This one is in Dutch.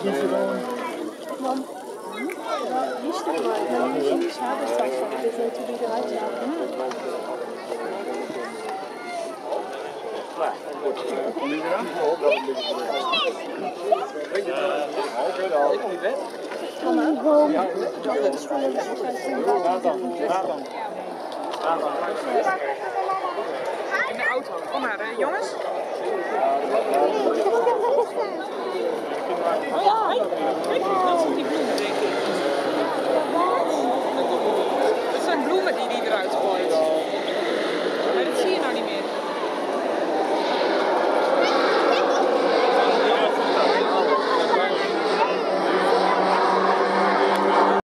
Mam, liefst het maar. Maar nu zie je schade straks al. Dus toen die eruit laten. Kom je weer aan? Oké dan. Mama? Ja, Nathan. In de auto. Kom maar, jongens. Oh ja, dat zijn die bloemen, denk ik. Dat zijn bloemen die eruit